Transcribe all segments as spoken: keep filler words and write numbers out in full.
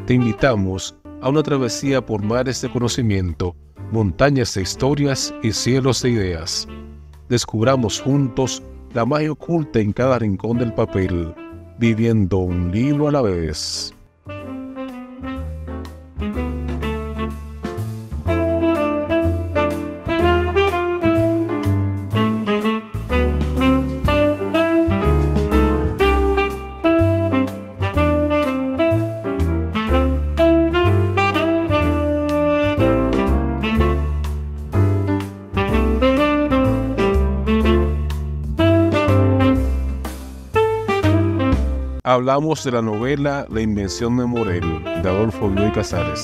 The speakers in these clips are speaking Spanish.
Te invitamos a una travesía por mares de conocimiento, montañas de historias y cielos de ideas. Descubramos juntos la magia oculta en cada rincón del papel, viviendo un libro a la vez. Hablamos de la novela La invención de Morel, de Adolfo Bioy Casares.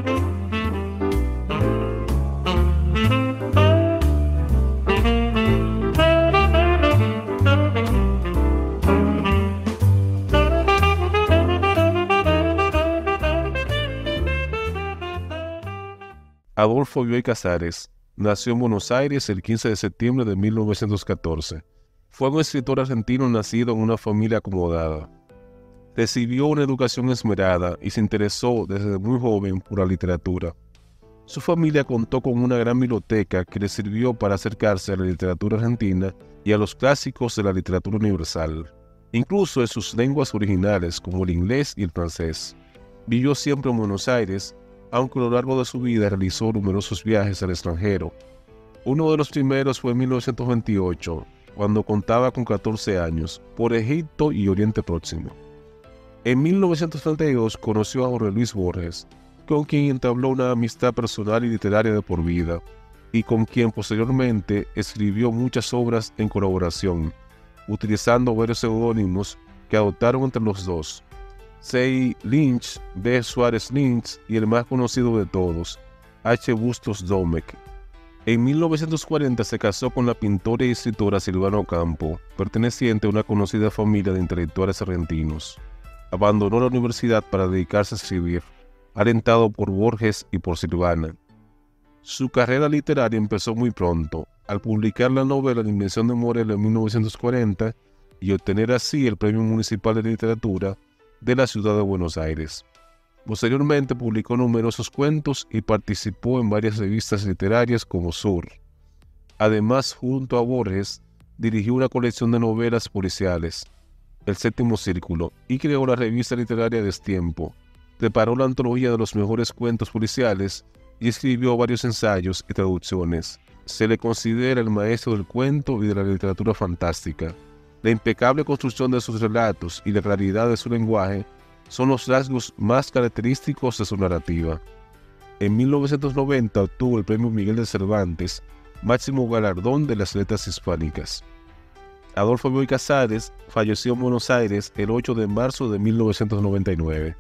Adolfo Bioy Casares nació en Buenos Aires el quince de septiembre de mil novecientos catorce. Fue un escritor argentino nacido en una familia acomodada. Recibió una educación esmerada y se interesó desde muy joven por la literatura. Su familia contó con una gran biblioteca que le sirvió para acercarse a la literatura argentina y a los clásicos de la literatura universal, incluso en sus lenguas originales como el inglés y el francés. Vivió siempre en Buenos Aires, aunque a lo largo de su vida realizó numerosos viajes al extranjero. Uno de los primeros fue en mil novecientos veintiocho, cuando contaba con catorce años, por Egipto y Oriente Próximo. En mil novecientos treinta y dos conoció a Jorge Luis Borges, con quien entabló una amistad personal y literaria de por vida, y con quien posteriormente escribió muchas obras en colaboración, utilizando varios seudónimos que adoptaron entre los dos: C. Lynch, B. Suárez Lynch y el más conocido de todos, H. Bustos Domecq. En mil novecientos cuarenta se casó con la pintora y escritora Silvana Ocampo, perteneciente a una conocida familia de intelectuales argentinos. Abandonó la universidad para dedicarse a escribir, alentado por Borges y por Silvana. Su carrera literaria empezó muy pronto, al publicar la novela La invención de Morel en mil novecientos cuarenta y obtener así el Premio Municipal de Literatura de la ciudad de Buenos Aires. Posteriormente publicó numerosos cuentos y participó en varias revistas literarias como Sur. Además, junto a Borges, dirigió una colección de novelas policiales, El Séptimo Círculo, y creó la revista literaria Destiempo. Preparó la antología de los mejores cuentos policiales y escribió varios ensayos y traducciones. Se le considera el maestro del cuento y de la literatura fantástica. La impecable construcción de sus relatos y la claridad de su lenguaje son los rasgos más característicos de su narrativa. En mil novecientos noventa obtuvo el Premio Miguel de Cervantes, máximo galardón de las letras hispánicas. Adolfo Bioy Casares falleció en Buenos Aires el ocho de marzo de mil novecientos noventa y nueve.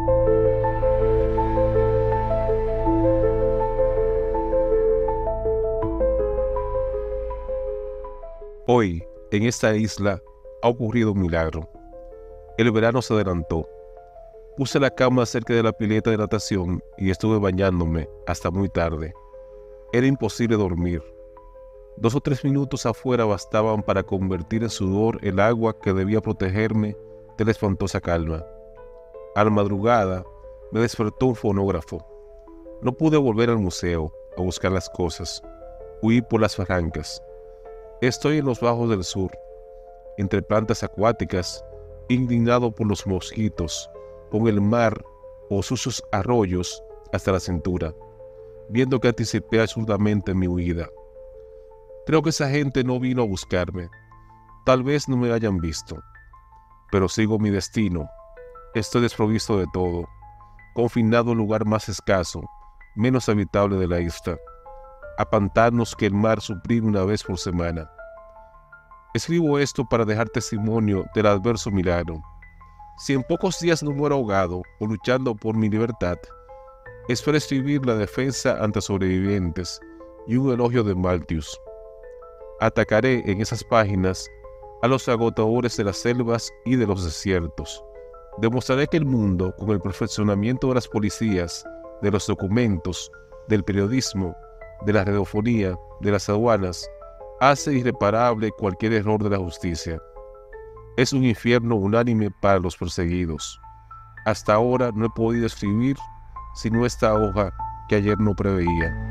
Hoy, en esta isla, ha ocurrido un milagro. El verano se adelantó. Puse la cama cerca de la pileta de natación y estuve bañándome hasta muy tarde. Era imposible dormir. Dos o tres minutos afuera bastaban para convertir en sudor el agua que debía protegerme de la espantosa calma. A la madrugada me despertó un fonógrafo. No pude volver al museo a buscar las cosas. Huí por las barrancas. Estoy en los bajos del sur, entre plantas acuáticas, indignado por los mosquitos, con el mar o sucios arroyos hasta la cintura, viendo que anticipé absurdamente mi huida. Creo que esa gente no vino a buscarme. Tal vez no me hayan visto. Pero sigo mi destino. Estoy desprovisto de todo, confinado al lugar más escaso, menos habitable de la isla, a pantanos que el mar suprime una vez por semana. Escribo esto para dejar testimonio del adverso milagro. Si en pocos días no muero ahogado o luchando por mi libertad, espero escribir la defensa ante sobrevivientes y un elogio de Malthus. Atacaré en esas páginas a los agotadores de las selvas y de los desiertos. Demostraré que el mundo, con el perfeccionamiento de las policías, de los documentos, del periodismo, de la radiofonía, de las aduanas, hace irreparable cualquier error de la justicia. Es un infierno unánime para los perseguidos. Hasta ahora no he podido escribir sino esta hoja que ayer no preveía.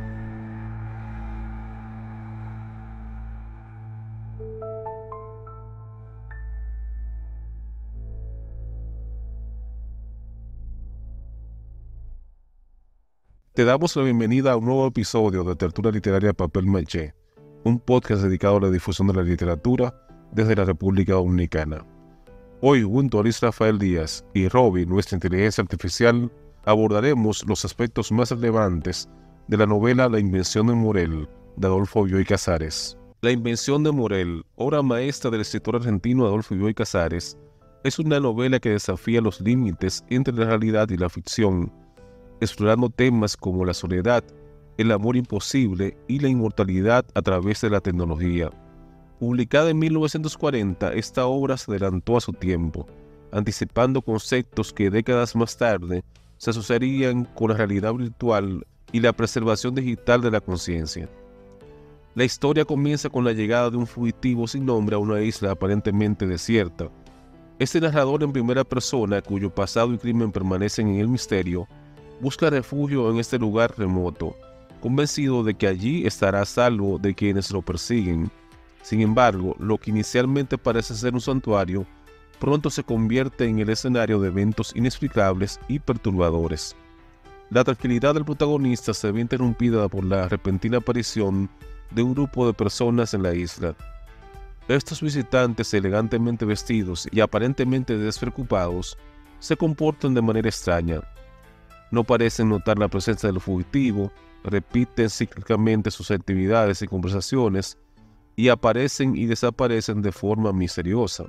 Te damos la bienvenida a un nuevo episodio de Tertulia Literaria Papel Maché, un podcast dedicado a la difusión de la literatura desde la República Dominicana. Hoy, junto a Luis Rafael Díaz y Robbie, nuestra inteligencia artificial, abordaremos los aspectos más relevantes de la novela La Invención de Morel, de Adolfo Bioy Casares. La Invención de Morel, obra maestra del escritor argentino Adolfo Bioy Casares, es una novela que desafía los límites entre la realidad y la ficción, explorando temas como la soledad, el amor imposible y la inmortalidad a través de la tecnología. Publicada en mil novecientos cuarenta, esta obra se adelantó a su tiempo, anticipando conceptos que décadas más tarde se asociarían con la realidad virtual y la preservación digital de la conciencia. La historia comienza con la llegada de un fugitivo sin nombre a una isla aparentemente desierta. Este narrador en primera persona, cuyo pasado y crimen permanecen en el misterio, busca refugio en este lugar remoto, convencido de que allí estará a salvo de quienes lo persiguen. Sin embargo, lo que inicialmente parece ser un santuario, pronto se convierte en el escenario de eventos inexplicables y perturbadores. La tranquilidad del protagonista se ve interrumpida por la repentina aparición de un grupo de personas en la isla. Estos visitantes, elegantemente vestidos y aparentemente despreocupados, se comportan de manera extraña. No parecen notar la presencia del fugitivo, repiten cíclicamente sus actividades y conversaciones, y aparecen y desaparecen de forma misteriosa.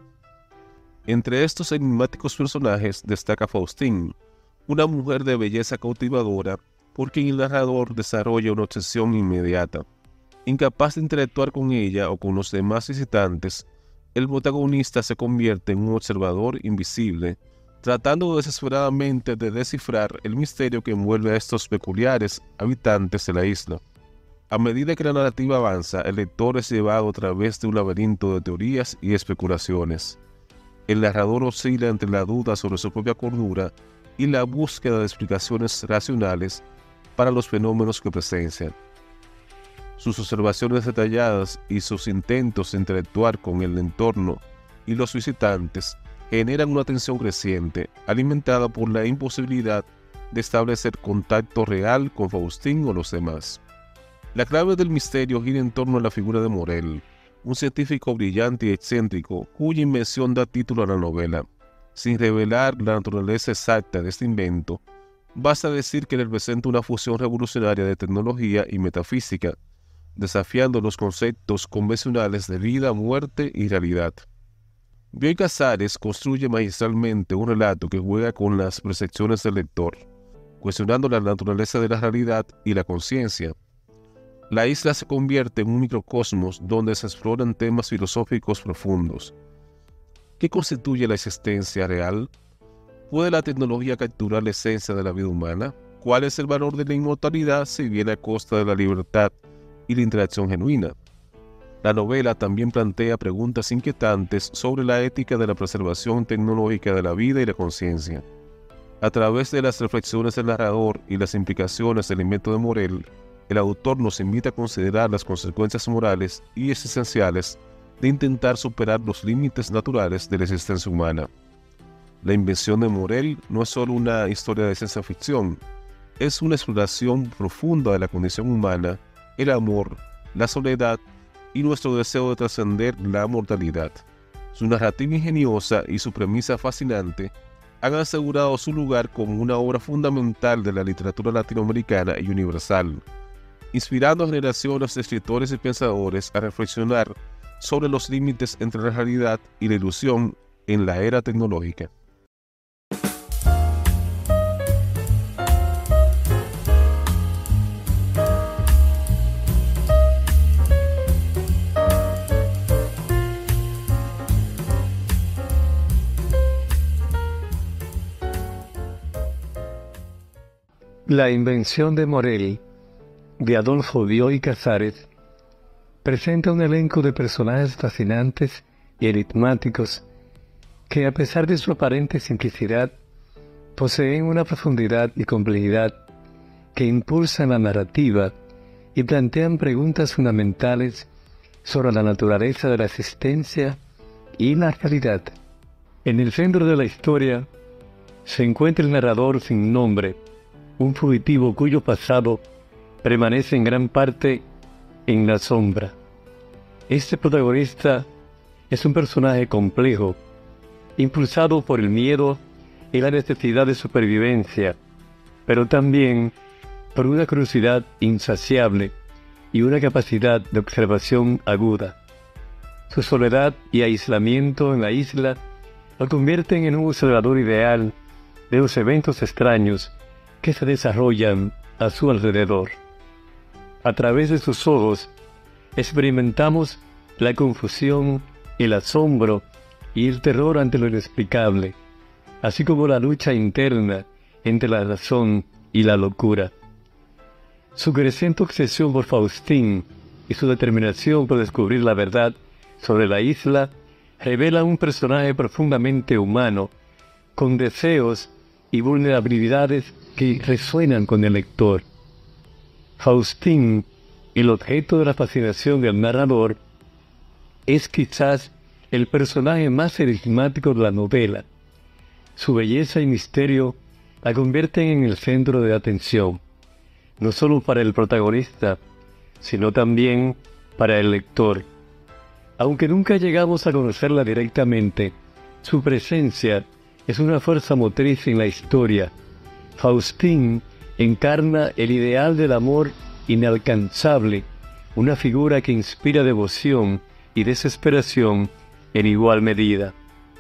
Entre estos enigmáticos personajes destaca Faustín, una mujer de belleza cautivadora por quien el narrador desarrolla una obsesión inmediata. Incapaz de interactuar con ella o con los demás visitantes, el protagonista se convierte en un observador invisible, tratando desesperadamente de descifrar el misterio que envuelve a estos peculiares habitantes de la isla. A medida que la narrativa avanza, el lector es llevado a través de un laberinto de teorías y especulaciones. El narrador oscila entre la duda sobre su propia cordura y la búsqueda de explicaciones racionales para los fenómenos que presencian. Sus observaciones detalladas y sus intentos de interactuar con el entorno y los visitantes generan una tensión creciente, alimentada por la imposibilidad de establecer contacto real con Faustín o los demás. La clave del misterio gira en torno a la figura de Morel, un científico brillante y excéntrico cuya invención da título a la novela. Sin revelar la naturaleza exacta de este invento, basta decir que representa una fusión revolucionaria de tecnología y metafísica, desafiando los conceptos convencionales de vida, muerte y realidad. Bioy Casares construye magistralmente un relato que juega con las percepciones del lector, cuestionando la naturaleza de la realidad y la conciencia. La isla se convierte en un microcosmos donde se exploran temas filosóficos profundos. ¿Qué constituye la existencia real? ¿Puede la tecnología capturar la esencia de la vida humana? ¿Cuál es el valor de la inmortalidad si viene a costa de la libertad y la interacción genuina? La novela también plantea preguntas inquietantes sobre la ética de la preservación tecnológica de la vida y la conciencia. A través de las reflexiones del narrador y las implicaciones del invento de Morel, el autor nos invita a considerar las consecuencias morales y existenciales de intentar superar los límites naturales de la existencia humana. La Invención de Morel no es solo una historia de ciencia ficción, es una exploración profunda de la condición humana, el amor, la soledad y nuestro deseo de trascender la mortalidad. Su narrativa ingeniosa y su premisa fascinante han asegurado su lugar como una obra fundamental de la literatura latinoamericana y universal, inspirando a generaciones de escritores y pensadores a reflexionar sobre los límites entre la realidad y la ilusión en la era tecnológica. La Invención de Morel, de Adolfo Bioy Casares, presenta un elenco de personajes fascinantes y enigmáticos que, a pesar de su aparente simplicidad, poseen una profundidad y complejidad que impulsan la narrativa y plantean preguntas fundamentales sobre la naturaleza de la existencia y la realidad. En el centro de la historia se encuentra el narrador sin nombre, un fugitivo cuyo pasado permanece en gran parte en la sombra. Este protagonista es un personaje complejo, impulsado por el miedo y la necesidad de supervivencia, pero también por una curiosidad insaciable y una capacidad de observación aguda. Su soledad y aislamiento en la isla lo convierten en un observador ideal de los eventos extraños que se desarrollan a su alrededor. A través de sus ojos experimentamos la confusión, el asombro y el terror ante lo inexplicable, así como la lucha interna entre la razón y la locura. Su creciente obsesión por Faustín y su determinación por descubrir la verdad sobre la isla revela un personaje profundamente humano, con deseos y vulnerabilidades que resuenan con el lector. Faustín, el objeto de la fascinación del narrador, es quizás el personaje más enigmático de la novela. Su belleza y misterio la convierten en el centro de atención, no solo para el protagonista, sino también para el lector. Aunque nunca llegamos a conocerla directamente, su presencia es una fuerza motriz en la historia. Faustín encarna el ideal del amor inalcanzable, una figura que inspira devoción y desesperación en igual medida.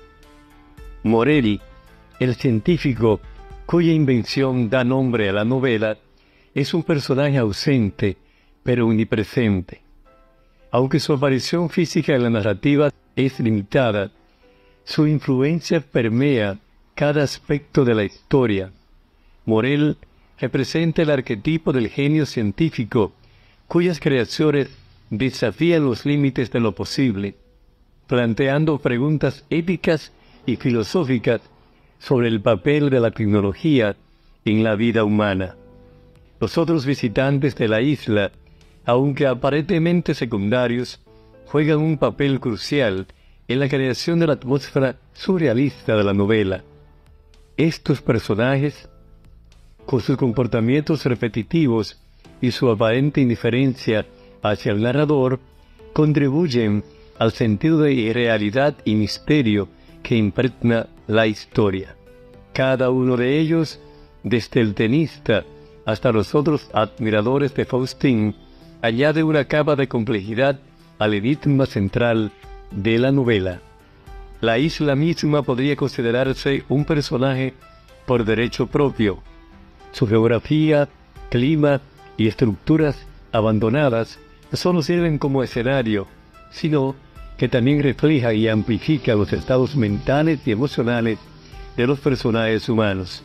Morelli, el científico cuya invención da nombre a la novela, es un personaje ausente, pero omnipresente. Aunque su aparición física en la narrativa es limitada, su influencia permea cada aspecto de la historia. Morel representa el arquetipo del genio científico, cuyas creaciones desafían los límites de lo posible, planteando preguntas éticas y filosóficas sobre el papel de la tecnología en la vida humana. Los otros visitantes de la isla, aunque aparentemente secundarios, juegan un papel crucial en la creación de la atmósfera surrealista de la novela. Estos personajes, con sus comportamientos repetitivos y su aparente indiferencia hacia el narrador, contribuyen al sentido de irrealidad y misterio que impregna la historia. Cada uno de ellos, desde el tenista hasta los otros admiradores de Faustín, añade una capa de complejidad al enigma central de la novela. La isla misma podría considerarse un personaje por derecho propio. Su geografía, clima y estructuras abandonadas no solo sirven como escenario, sino que también refleja y amplifica los estados mentales y emocionales de los personajes humanos.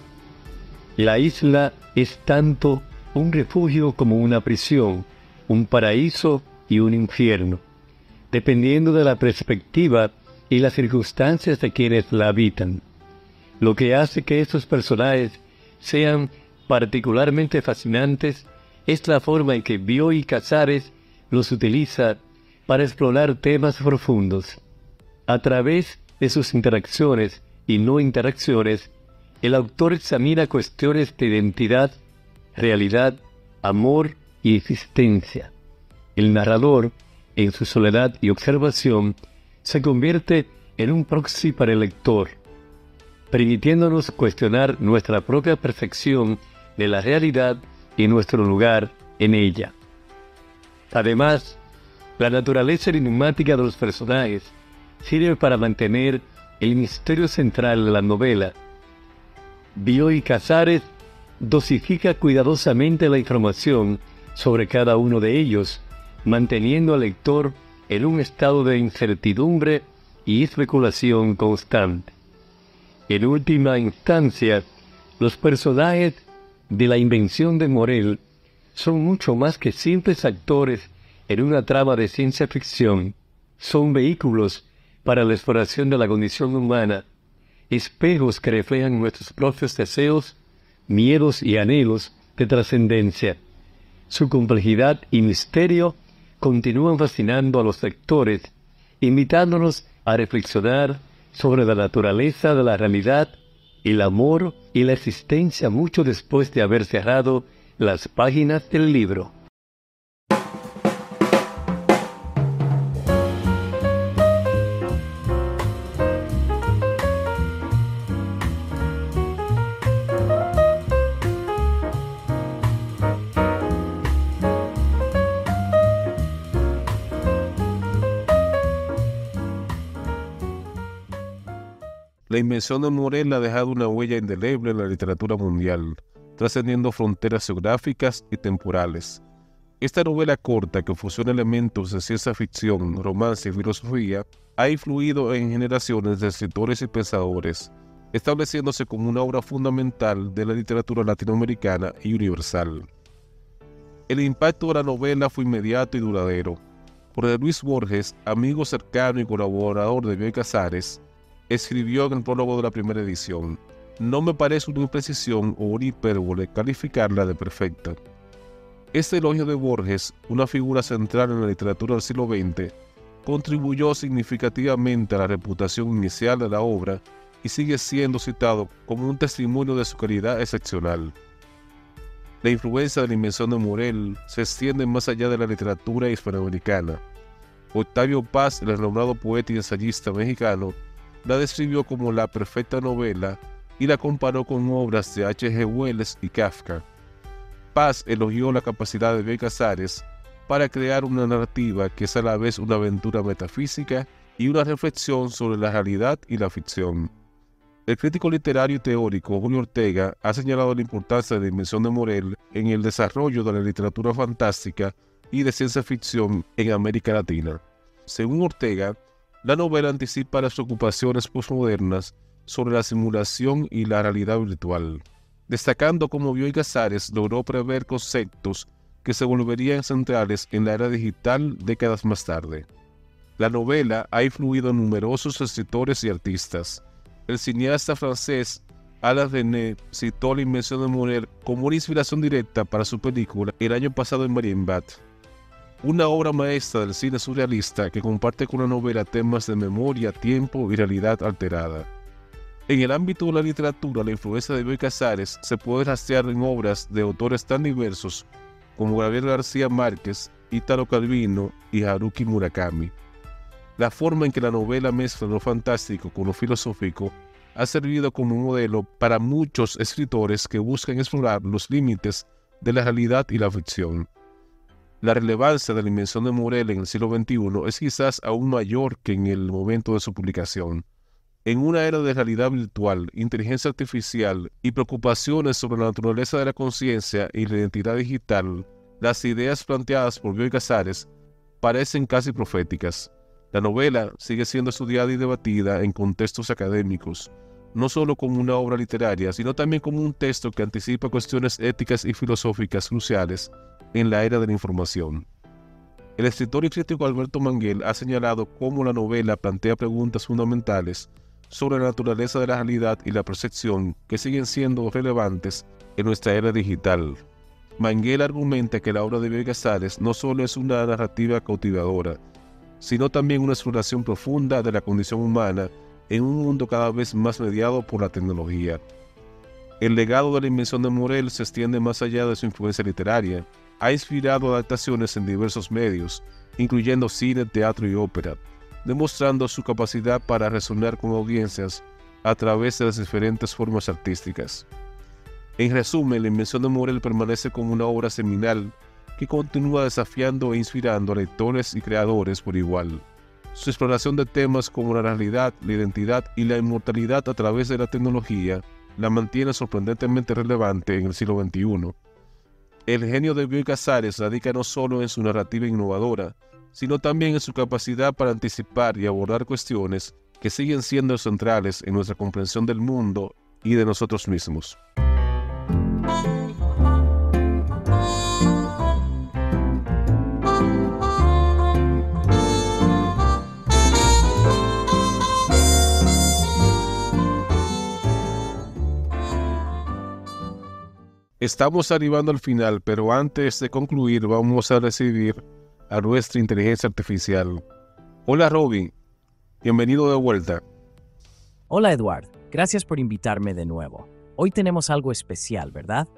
La isla es tanto un refugio como una prisión, un paraíso y un infierno, dependiendo de la perspectiva y las circunstancias de quienes la habitan. Lo que hace que estos personajes sean particularmente fascinantes es la forma en que Bioy Casares los utiliza para explorar temas profundos. A través de sus interacciones y no interacciones, el autor examina cuestiones de identidad, realidad, amor y existencia. El narrador, en su soledad y observación, se convierte en un proxy para el lector, permitiéndonos cuestionar nuestra propia percepción de la realidad y nuestro lugar en ella. Además, la naturaleza enigmática de los personajes sirve para mantener el misterio central de la novela. Bioy Casares dosifica cuidadosamente la información sobre cada uno de ellos, manteniendo al lector en un estado de incertidumbre y especulación constante. En última instancia, los personajes de la invención de Morel son mucho más que simples actores en una trama de ciencia ficción. Son vehículos para la exploración de la condición humana espejos que reflejan nuestros propios deseos, miedos y anhelos de trascendencia. Su complejidad y misterio continúan fascinando a los lectores, invitándonos a reflexionar sobre la naturaleza de la realidad, el amor y la existencia mucho después de haber cerrado las páginas del libro. La invención de Morel ha dejado una huella indeleble en la literatura mundial, trascendiendo fronteras geográficas y temporales. Esta novela corta, que fusiona elementos de ciencia ficción, romance y filosofía, ha influido en generaciones de escritores y pensadores, estableciéndose como una obra fundamental de la literatura latinoamericana y universal. El impacto de la novela fue inmediato y duradero. Jorge Luis Borges, amigo cercano y colaborador de Bioy Casares, escribió en el prólogo de la primera edición: no me parece una imprecisión o una hipérbole calificarla de perfecta. Este elogio de Borges, una figura central en la literatura del siglo veinte, contribuyó significativamente a la reputación inicial de la obra y sigue siendo citado como un testimonio de su calidad excepcional. La influencia de la invención de Morel se extiende más allá de la literatura hispanoamericana. Octavio Paz, el renombrado poeta y ensayista mexicano, la describió como la perfecta novela y la comparó con obras de H G Wells y Kafka. Paz elogió la capacidad de Bioy Casares para crear una narrativa que es a la vez una aventura metafísica y una reflexión sobre la realidad y la ficción. El crítico literario y teórico Julio Ortega ha señalado la importancia de la invención de Morel en el desarrollo de la literatura fantástica y de ciencia ficción en América Latina. Según Ortega, la novela anticipa las preocupaciones postmodernas sobre la simulación y la realidad virtual, destacando cómo Bioy Casares logró prever conceptos que se volverían centrales en la era digital décadas más tarde. La novela ha influido en numerosos escritores y artistas. El cineasta francés Alain Resnais citó la invención de Morel como una inspiración directa para su película el año pasado en Marienbad, una obra maestra del cine surrealista que comparte con la novela temas de memoria, tiempo y realidad alterada. En el ámbito de la literatura, la influencia de Bioy Casares se puede rastrear en obras de autores tan diversos como Gabriel García Márquez, Italo Calvino y Haruki Murakami. La forma en que la novela mezcla lo fantástico con lo filosófico ha servido como modelo para muchos escritores que buscan explorar los límites de la realidad y la ficción. La relevancia de la invención de Morel en el siglo veintiuno es quizás aún mayor que en el momento de su publicación. En una era de realidad virtual, inteligencia artificial y preocupaciones sobre la naturaleza de la conciencia y la identidad digital, las ideas planteadas por Bioy Casares parecen casi proféticas. La novela sigue siendo estudiada y debatida en contextos académicos, no solo como una obra literaria, sino también como un texto que anticipa cuestiones éticas y filosóficas cruciales en la era de la información. El escritor y crítico Alberto Manguel ha señalado cómo la novela plantea preguntas fundamentales sobre la naturaleza de la realidad y la percepción que siguen siendo relevantes en nuestra era digital. Manguel argumenta que la obra de Bioy Casares no solo es una narrativa cautivadora, sino también una exploración profunda de la condición humana en un mundo cada vez más mediado por la tecnología. El legado de la invención de Morel se extiende más allá de su influencia literaria. Ha inspirado adaptaciones en diversos medios, incluyendo cine, teatro y ópera, demostrando su capacidad para resonar con audiencias a través de las diferentes formas artísticas. En resumen, la invención de Morel permanece como una obra seminal que continúa desafiando e inspirando a lectores y creadores por igual. Su exploración de temas como la realidad, la identidad y la inmortalidad a través de la tecnología la mantiene sorprendentemente relevante en el siglo veintiuno. El genio de Bioy Casares radica no solo en su narrativa innovadora, sino también en su capacidad para anticipar y abordar cuestiones que siguen siendo centrales en nuestra comprensión del mundo y de nosotros mismos. Estamos arribando al final, pero antes de concluir vamos a recibir a nuestra inteligencia artificial. Hola Robbie, bienvenido de vuelta. Hola Edward, gracias por invitarme de nuevo. Hoy tenemos algo especial, ¿verdad?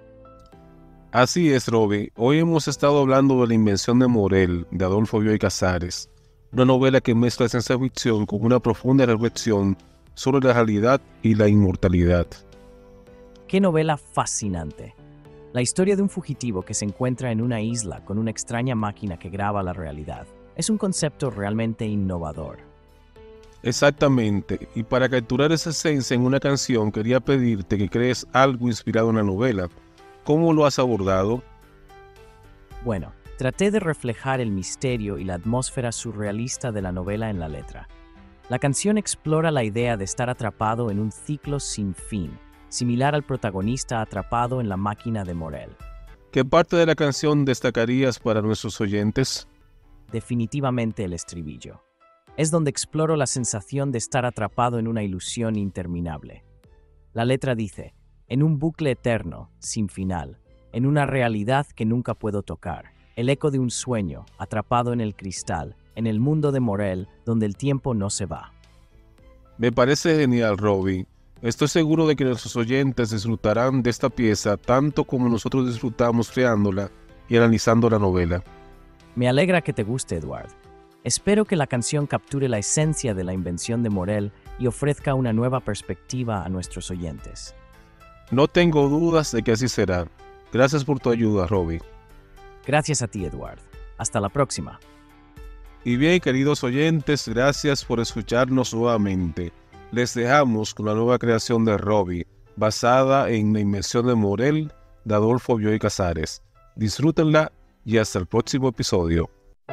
Así es, Robbie. Hoy hemos estado hablando de La invención de Morel, de Adolfo Bioy Casares, una novela que mezcla ciencia ficción con una profunda reflexión sobre la realidad y la inmortalidad. ¡Qué novela fascinante! La historia de un fugitivo que se encuentra en una isla con una extraña máquina que graba la realidad. Es un concepto realmente innovador. Exactamente, y para capturar esa esencia en una canción quería pedirte que crees algo inspirado en la novela. ¿Cómo lo has abordado? Bueno, traté de reflejar el misterio y la atmósfera surrealista de la novela en la letra. La canción explora la idea de estar atrapado en un ciclo sin fin, similar al protagonista atrapado en la máquina de Morel. ¿Qué parte de la canción destacarías para nuestros oyentes? Definitivamente el estribillo. Es donde exploro la sensación de estar atrapado en una ilusión interminable. La letra dice: en un bucle eterno, sin final, en una realidad que nunca puedo tocar, el eco de un sueño, atrapado en el cristal, en el mundo de Morel, donde el tiempo no se va. Me parece genial, Robbie. Estoy seguro de que nuestros oyentes disfrutarán de esta pieza tanto como nosotros disfrutamos creándola y analizando la novela. Me alegra que te guste, Edward. Espero que la canción capture la esencia de la invención de Morel y ofrezca una nueva perspectiva a nuestros oyentes. No tengo dudas de que así será. Gracias por tu ayuda, Robbie. Gracias a ti, Edward. Hasta la próxima. Y bien, queridos oyentes, gracias por escucharnos nuevamente. Les dejamos con la nueva creación de Robbie, basada en La invención de Morel, de Adolfo Bioy Casares. Disfrútenla y hasta el próximo episodio.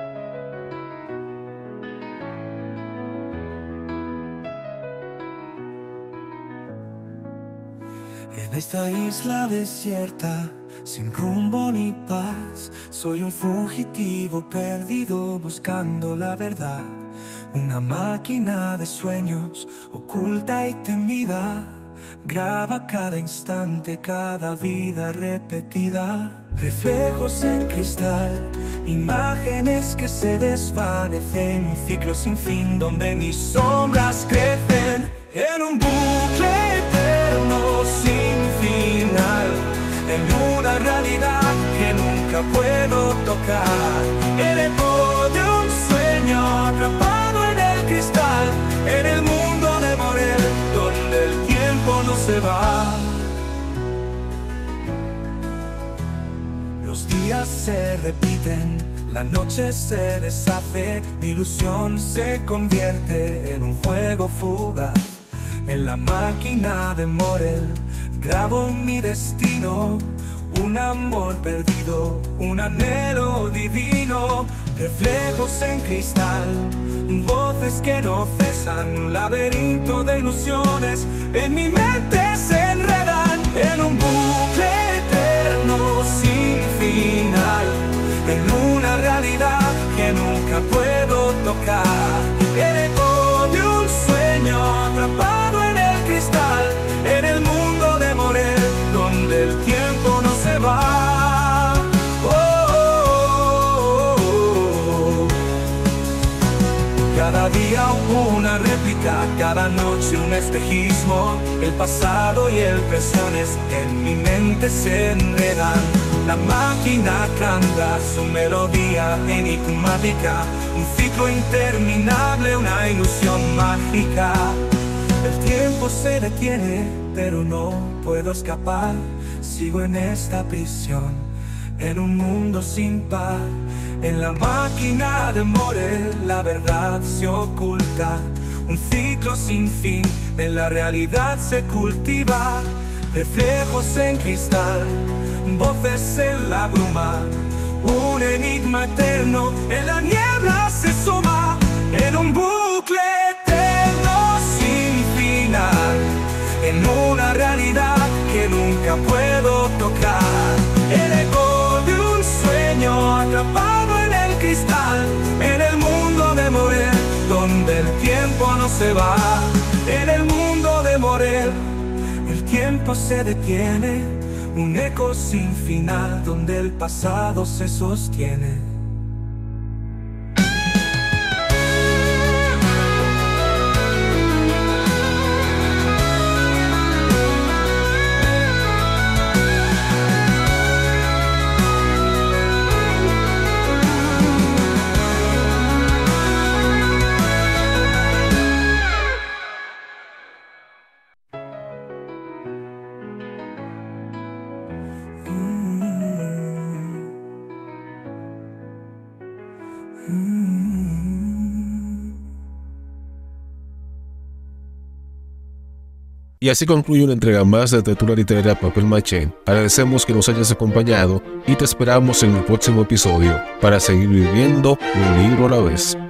En esta isla desierta, sin rumbo ni paz, soy un fugitivo perdido buscando la verdad. Una máquina de sueños, oculta y temida, graba cada instante, cada vida repetida. Reflejos en cristal, imágenes que se desvanecen, un ciclo sin fin donde mis sombras crecen. En un bucle eterno sin final, en una realidad que nunca puedo tocar. El eco de un sueño atrapado en el cristal, en el mundo de Morel, donde el tiempo no se va. Los días se repiten, la noche se deshace, mi ilusión se convierte en un juego fugaz. En la máquina de Morel grabo mi destino, un amor perdido, un anhelo divino. Reflejos en cristal, voces que no cesan, un laberinto de ilusiones en mi mente se enredan. En un bucle eterno sin final, en una realidad que nunca puedo tocar. El eco de un sueño atrapado en el cristal, en el mundo de Morel, donde el tiempo no se va. Oh, oh, oh, oh. Cada día una réplica, cada noche un espejismo. El pasado y el presente en mi mente se enredan. La máquina canta su melodía enigmática, un ciclo interminable, una ilusión mágica. El tiempo se detiene, pero no puedo escapar. Sigo en esta prisión, en un mundo sin par. En la máquina de Morel la verdad se oculta, un ciclo sin fin, en la realidad se cultiva. Reflejos en cristal, voces en la bruma, un enigma eterno en la niebla se suma. En un bucle eterno sin final, en una realidad que nunca puedo tocar. El eco de un sueño atrapado en el cristal, en el mundo de Morel, donde el tiempo no se va. En el mundo de Morel, el tiempo se detiene, un eco sin final donde el pasado se sostiene. Y así concluye una entrega más de Tertulia Literaria Papel Maché. Agradecemos que nos hayas acompañado y te esperamos en el próximo episodio para seguir viviendo un libro a la vez.